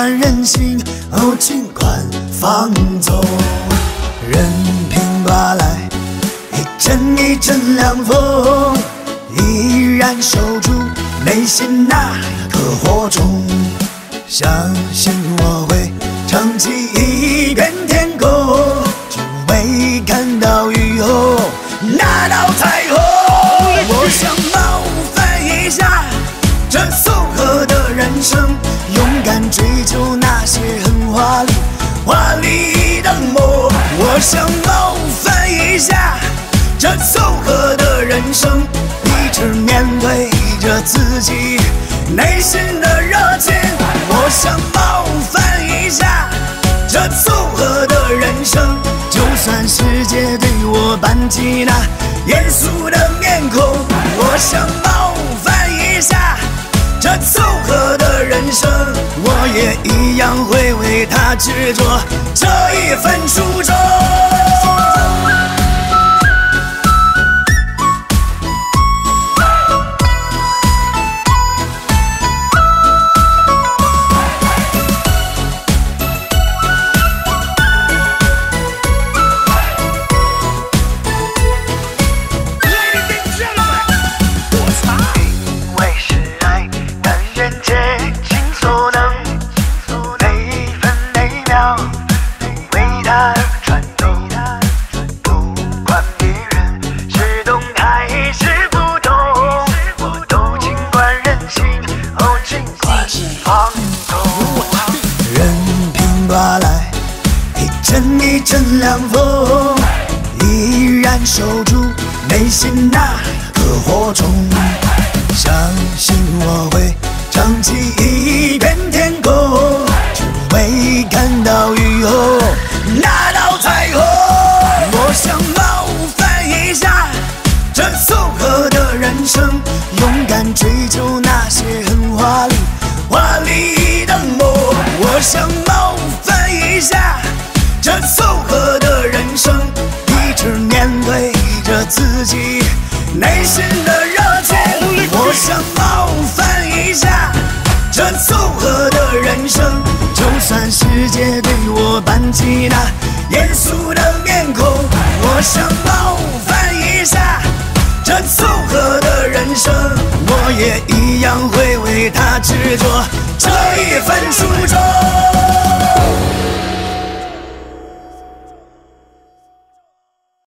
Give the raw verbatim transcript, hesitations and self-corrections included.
管任性，哦，尽管放纵，任凭刮来一阵一阵凉风，依然守住内心那颗火种，相信我会撑起一片天空，只为看到雨后那道彩虹。我想冒犯一下这凑合的人生，勇敢追求那些很华丽华丽的梦。我想冒犯一下这凑合的人生，一直面对着自己内心的热情。我想冒犯一下这凑合的人生，就算世界对我板起那严肃的面孔。我想冒犯一下这凑合的人生，我也一样会为他执着这一份初衷。刮来一阵一阵凉风，依然守住内心那颗火种，相信我会撑起一片天空，只为看到雨后那道彩虹。我想冒犯一下这凑合的人生，勇敢追求那些很华丽华丽的梦。我想冒犯一下这凑合的人生，一直面对着自己内心的热情。我想冒犯一下这凑合的人生，就算世界对我板起那严肃的面孔。我想冒犯一下这凑合的人生，我也一样会为他执着这一份初衷。